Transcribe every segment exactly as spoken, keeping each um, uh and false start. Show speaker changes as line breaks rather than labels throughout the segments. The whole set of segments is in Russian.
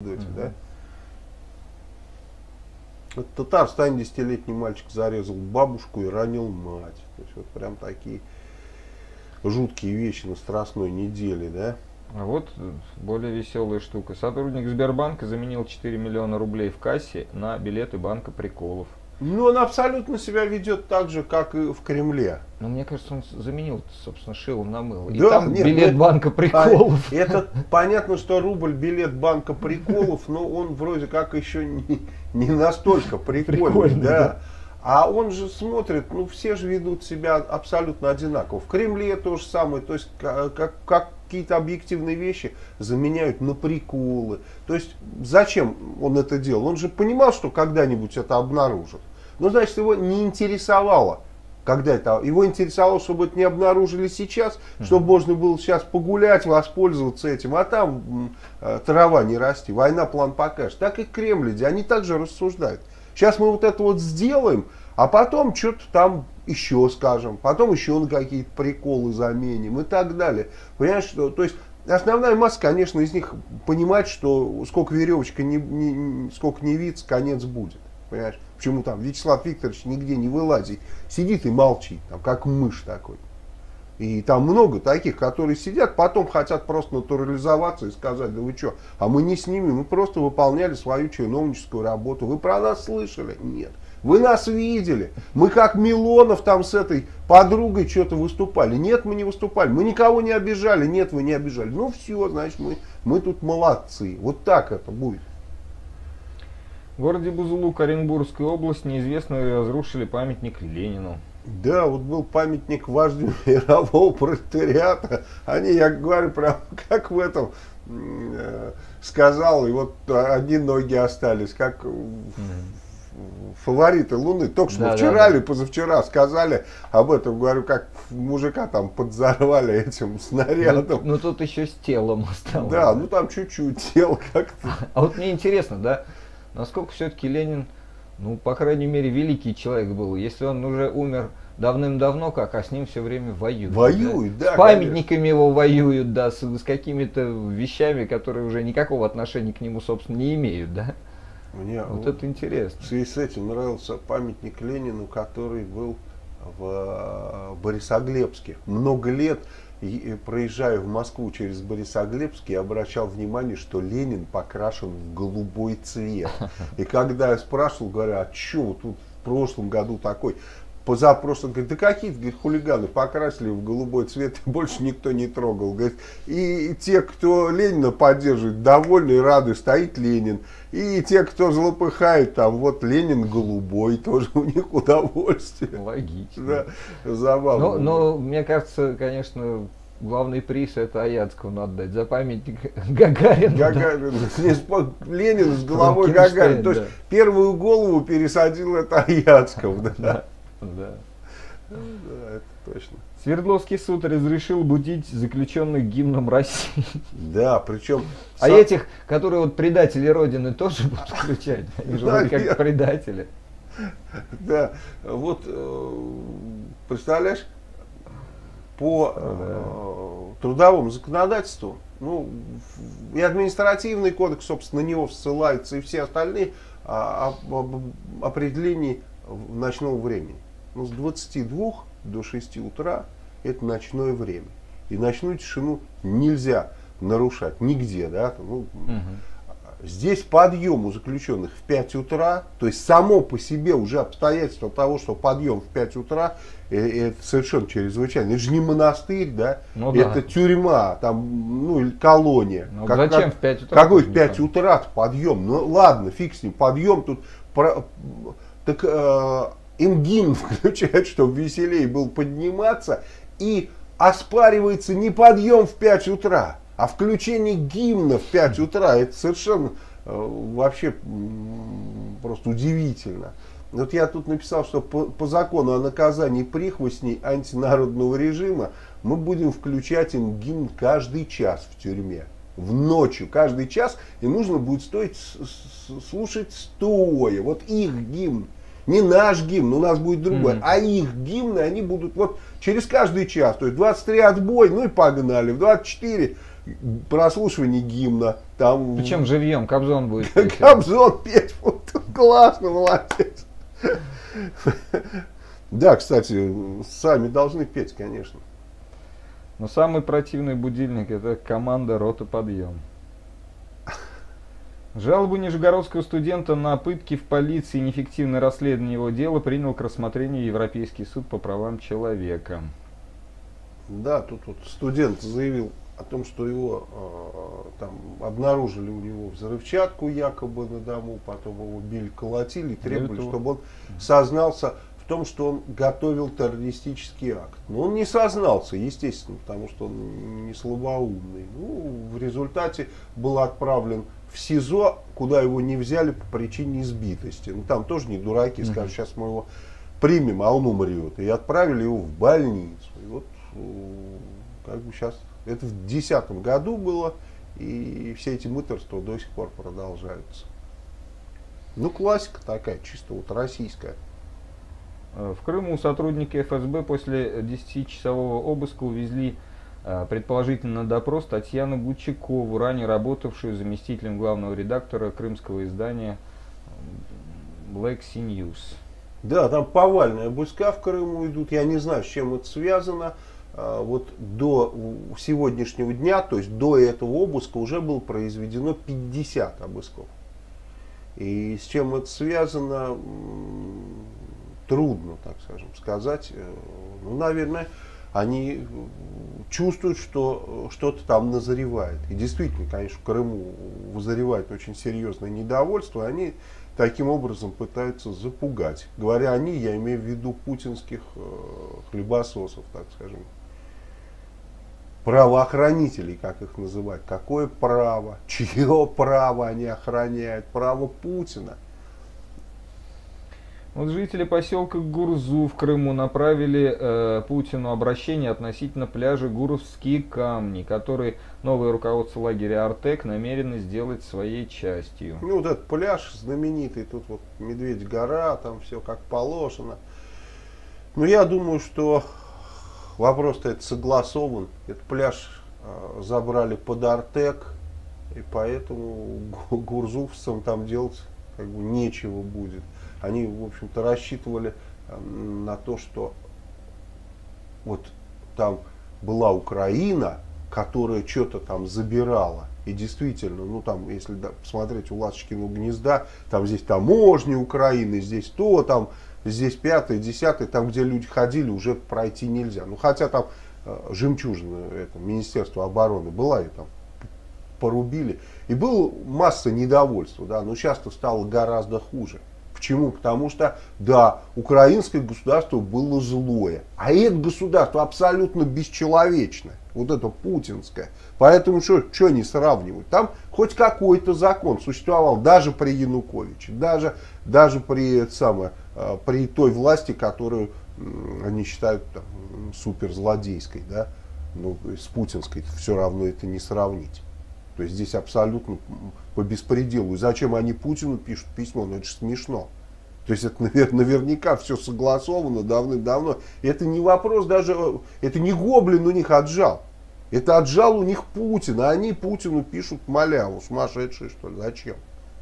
анекдоте, да? Вот в Татарстане десятилетний мальчик зарезал бабушку и ранил мать. То есть вот прям такие жуткие вещи на Страстной неделе, да?
А вот более веселая штука. Сотрудник Сбербанка заменил четыре миллиона рублей в кассе на билеты банка приколов.
Ну, он абсолютно себя ведет так же, как и в Кремле.
Ну, мне кажется, он заменил, собственно, шилом на мыло. И
Да,
там
нет,
билет
нет,
банка приколов.
А, это понятно, что рубль билет банка приколов, но он вроде как еще не, не настолько прикольный.
Прикольный,
да.
да.
А он же смотрит, ну все же ведут себя абсолютно одинаково. В Кремле то же самое, то есть как, как какие-то объективные вещи заменяют на приколы. То есть зачем он это делал? Он же понимал, что когда-нибудь это обнаружат. Ну, значит, его не интересовало, когда это. Его интересовало, чтобы это не обнаружили сейчас, чтобы можно было сейчас погулять, воспользоваться этим. А там э, трава не расти, война план покажет. Так и Кремль, они также рассуждают. Сейчас мы вот это вот сделаем, а потом что-то там еще скажем, потом еще на какие-то приколы заменим и так далее. Понимаешь, что, то есть основная масса, конечно, из них понимает, что сколько веревочка, не, не, сколько не виться, конец будет. Понимаешь? Почему там Вячеслав Викторович нигде не вылазит, сидит и молчит, там, как мышь такой. И там много таких, которые сидят, потом хотят просто натурализоваться и сказать, да вы что, а мы не с ними, мы просто выполняли свою чиновническую работу. Вы про нас слышали? Нет. Вы нас видели. Мы как Милонов там с этой подругой что-то выступали. Нет, мы не выступали. Мы никого не обижали. Нет, вы не обижали. Ну все, значит, мы, мы тут молодцы. Вот так это будет.
В городе Бузулук, Оренбургская область, неизвестные разрушили памятник Ленину.
Да, вот был памятник вождю мирового пролетариата. Они, я говорю, прям как в этом э, сказал, и вот одни ноги остались, как mm-hmm. фавориты Луны. Только что да, вчера да, или да. позавчера сказали об этом, говорю, как мужика там подзорвали этим снарядом.
Ну, ну тут еще с телом осталось.
Да, ну там чуть-чуть тело как-то.
А вот мне интересно, да, насколько все-таки Ленин, ну, по крайней мере, великий человек был. Если он уже умер давным-давно, как, а с ним все время воюют.
Воюют, да.
да с памятниками конечно. Его воюют, да, с, с какими-то вещами, которые уже никакого отношения к нему, собственно, не имеют, да.
Мне
вот, вот это интересно.
В связи с этим нравился памятник Ленину, который был в Борисоглебске. Много лет проезжая в Москву через Борисоглебск, я обращал внимание, что Ленин покрашен в голубой цвет. И когда я спрашивал, говорю, а что тут в прошлом году такой? Позапрошлом, говорит, да какие-то, говорит, хулиганы покрасили в голубой цвет, и больше никто не трогал. Говорит, и, и те, кто Ленина поддерживает, довольны и рады, стоит Ленин. И те, кто злопыхает, там, вот Ленин голубой, тоже у них удовольствие.
Логично.
Да, забавно.
Но, но мне кажется, конечно, главный приз это Аяцкому надо дать за памятник Гагарину.
Гагарин, да. Ленин с головой Гагарин. То есть да. первую голову пересадил это Аяцков. Да.
Да. Да.
Да, это точно.
Свердловский суд разрешил будить заключенных гимном России.
Да, причем...
А сам... этих, которые вот предатели Родины, тоже будут включать? Они же вроде как предатели.
Да, вот представляешь, по да. трудовому законодательству, ну, и административный кодекс, собственно, на него ссылается, и все остальные об определении ночного времени. Ну, с двадцати двух до шести утра это ночное время. И ночную тишину нельзя нарушать нигде. Да? Ну, угу. Здесь подъем у заключенных в пять утра, то есть само по себе уже обстоятельство того, что подъем в пять утра, это совершенно чрезвычайно. Это же не монастырь, да?
Ну,
это
да.
тюрьма, там, ну, или колония.
Ну,
как,
зачем
как,
в пять утра?
Какой в пять утра подъем? Ну ладно, фиг с ним, подъем тут... Про, так, э, им гимн включают, чтобы веселее был подниматься, и оспаривается не подъем в пять утра, а включение гимна в пять утра. Это совершенно э, вообще м, просто удивительно. Вот я тут написал, что по, по закону о наказании прихвостней антинародного режима мы будем включать им гимн каждый час в тюрьме. В ночью, каждый час, и нужно будет стоить, слушать стоя. Вот их гимн. Не наш гимн, у нас будет другой, mm-hmm. а их гимны, они будут вот через каждый час. То есть двадцать три отбой, ну и погнали. В двадцать четыре прослушивание гимна. Там...
Причем живьем, Кобзон будет петь.
Кобзон петь, вот, классно, молодец. Да, кстати, сами должны петь, конечно.
Но самый противный будильник — это команда «Рота подъем». Жалобу нижегородского студента на пытки в полиции и неэффективное расследование его дела принял к рассмотрению Европейский суд по правам человека.
Да, тут вот студент заявил о том, что его э, там обнаружили у него взрывчатку якобы на дому, потом его били, колотили, и требовали,
этого...
чтобы он сознался в том, что он готовил террористический акт. Но он не сознался, естественно, потому что он не слабоумный. Ну, в результате был отправлен в СИЗО, куда его не взяли по причине избитости. Ну, там тоже не дураки, mm-hmm. скажут, сейчас мы его примем, а он умрет. И отправили его в больницу. И вот как бы сейчас, это в две тысячи десятом году было, и все эти мыторства до сих пор продолжаются. Ну, классика такая, чисто вот российская.
В Крыму сотрудники эф эс бэ после десятичасового обыска увезли предположительно на допрос Татьяну Гучакову, ранее работавшую заместителем главного редактора крымского издания Black Sea News. Да,
там повальные обыска в Крыму идут. Я не знаю, с чем это связано. Вот до сегодняшнего дня, то есть до этого обыска, уже было произведено пятьдесят обысков. И с чем это связано, трудно, так скажем, сказать. Ну, наверное, они чувствуют, что что-то там назревает. И действительно, конечно, в Крыму вызревает очень серьезное недовольство, и они таким образом пытаются запугать. Говоря они, я имею в виду путинских хлебососов, так скажем. Правоохранителей, как их называть. Какое право? Чье право они охраняют? Право Путина.
Вот жители поселка Гурзу в Крыму направили э, Путину обращение относительно пляжа Гуровские камни, который новое руководство лагеря Артек намерено сделать своей частью.
Ну вот этот пляж знаменитый, тут вот Медведь-гора, там все как положено. Но я думаю, что вопрос-то это согласован. Этот пляж э, забрали под Артек, и поэтому гурзувцам там делать как бы нечего будет. Они, в общем-то, рассчитывали на то, что вот там была Украина, которая что-то там забирала. И действительно, ну там, если посмотреть у Ласточкиного гнезда, там здесь таможня Украины, здесь то, там, здесь пятое, десятое, там, где люди ходили, уже пройти нельзя. Ну, хотя там э, жемчужина, это, Министерство обороны была, и там порубили. И было масса недовольства, да, но сейчас-то стало гораздо хуже. Почему? Потому что, да, украинское государство было злое, а это государство абсолютно бесчеловечное, вот это путинское. Поэтому что не сравнивать? Там хоть какой-то закон существовал, даже при Януковиче, даже, даже при, это самое, при той власти, которую они считают там, суперзлодейской, да? Ну, с путинской все равно это не сравнить. То есть здесь абсолютно по беспределу. И зачем они Путину пишут письмо? Ну это же смешно. То есть это навер наверняка все согласовано давным-давно. Это не вопрос даже, это не Гоблин у них отжал. Это отжал у них Путин. А они Путину пишут маляву. Сумасшедшие, что ли? Зачем?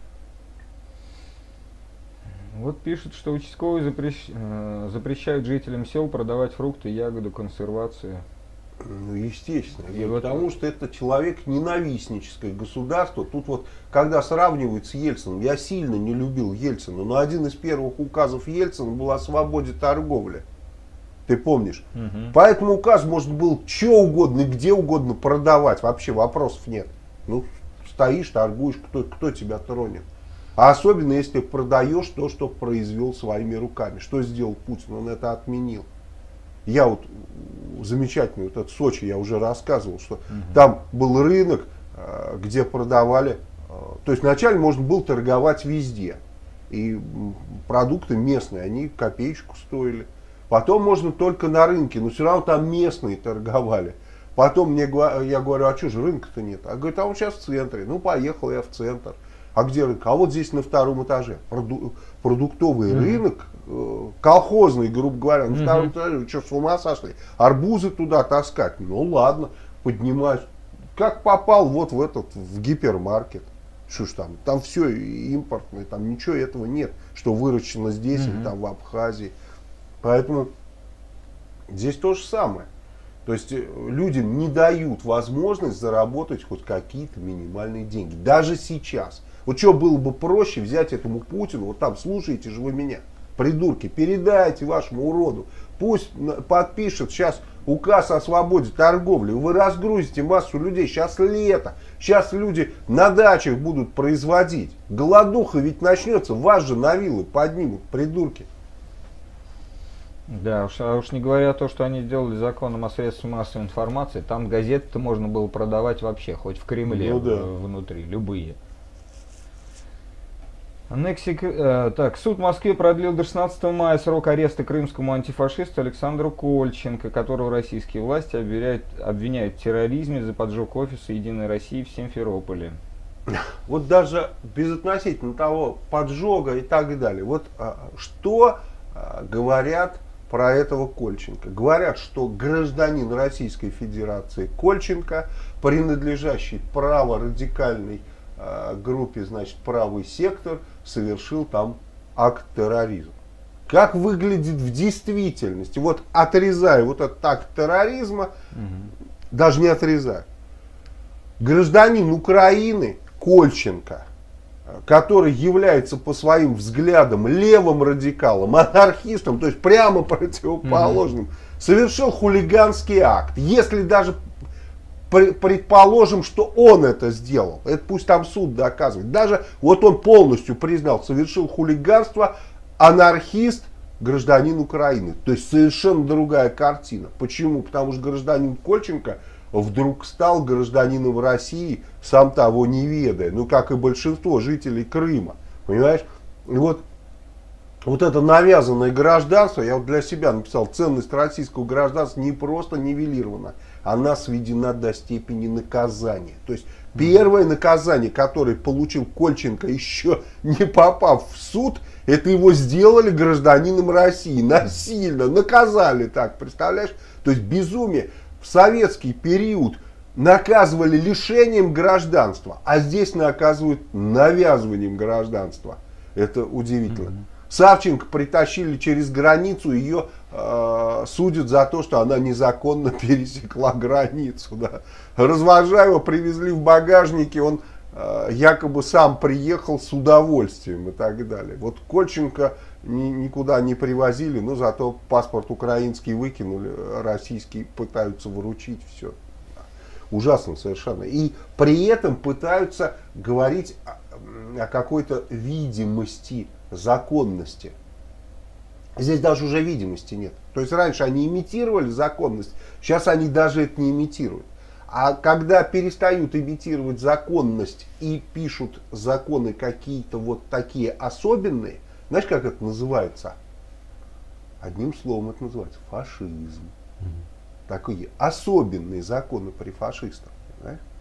Вот пишут, что участковые запрещ... запрещают жителям сел продавать фрукты, ягоды, консервацию.
Ну, естественно.
И
потому
вот...
что это человек ненавистническое государство. Тут вот, когда сравнивают с Ельциным, я сильно не любил Ельцина, но один из первых указов Ельцина был о свободе торговли. Ты помнишь? Угу. Поэтому указ можно было что угодно и где угодно продавать. Вообще вопросов нет. Ну, стоишь, торгуешь, кто, кто тебя тронет. А особенно, если продаешь то, что произвел своими руками. Что сделал Путин? Он это отменил. Я вот замечательный, вот этот Сочи, я уже рассказывал, что угу. там был рынок, где продавали, то есть вначале можно было торговать везде. И продукты местные, они копеечку стоили. Потом можно только на рынке, но все равно там местные торговали. Потом мне, я говорю, а что же рынка-то нет? А говорит, а он сейчас в центре. Ну, поехал я в центр. А где рынок? А вот здесь на втором этаже. Проду продуктовый mm-hmm. рынок, э, колхозный, грубо говоря, на mm-hmm. втором этаже. Вы что, с ума сошли? Арбузы туда таскать? Ну ладно, поднимаюсь. как попал вот в этот, в гипермаркет. Что ж там, там все импортное, там ничего этого нет, что выращено здесь mm-hmm. или там в Абхазии. Поэтому здесь то же самое. То есть людям не дают возможность заработать хоть какие-то минимальные деньги. Даже сейчас. Вот что было бы проще взять этому Путину, вот там, слушайте же вы меня, придурки, передайте вашему уроду, пусть подпишет сейчас указ о свободе торговли, вы разгрузите массу людей, сейчас лето, сейчас люди на дачах будут производить, голодуха ведь начнется, вас же на вилы поднимут, придурки.
Да, уж, а уж не говоря о том, что они сделали законом о средствах массовой информации, там газеты-то можно было продавать вообще, хоть в Кремле, ну, да. внутри, любые. Аннексик, э, так, суд в Москве продлил до шестнадцатого мая срок ареста крымскому антифашисту Александру Кольченко, которого российские власти обвиняют, обвиняют в терроризме за поджог офиса Единой России в Симферополе.
Вот даже безотносительно того поджога и так далее. Вот а, что а, говорят про этого Кольченко? Говорят, что гражданин Российской Федерации Кольченко, принадлежащий праворадикальной а, группе, значит, правый сектор, совершил там акт терроризма. Как выглядит в действительности? Вот отрезая вот этот акт терроризма, угу. даже не отрезая, гражданин Украины Кольченко, который является по своим взглядам левым радикалом, анархистом, то есть прямо противоположным, mm-hmm. совершил хулиганский акт. Если даже предположим, что он это сделал, это пусть там суд доказывает. Даже вот он полностью признал, совершил хулиганство, анархист, гражданин Украины. То есть совершенно другая картина. Почему? Потому что гражданин Кольченко вдруг стал гражданином России, сам того не ведая. Ну, как и большинство жителей Крыма. Понимаешь? И вот, вот это навязанное гражданство, я вот для себя написал, ценность российского гражданства не просто нивелирована, она сведена до степени наказания. То есть первое наказание, которое получил Кольченко, еще не попав в суд, это его сделали гражданином России. Насильно наказали так, представляешь? То есть безумие. В советский период наказывали лишением гражданства, а здесь наказывают навязыванием гражданства. Это удивительно. Mm-hmm. Савченко притащили через границу, ее э, судят за то, что она незаконно пересекла границу. Да. Развожаева привезли в багажнике, он э, якобы сам приехал с удовольствием и так далее. Вот Кольченко ни, никуда не привозили, но зато паспорт украинский выкинули, российский пытаются выручить, все. Ужасно совершенно. И при этом пытаются говорить о, о какой-то видимости законности. Здесь даже уже видимости нет. То есть раньше они имитировали законность, сейчас они даже это не имитируют. А когда перестают имитировать законность и пишут законы какие-то вот такие особенные, знаешь, как это называется? Одним словом это называется фашизм. Mm-hmm. Такие особенные законы при фашистах. Понимаешь?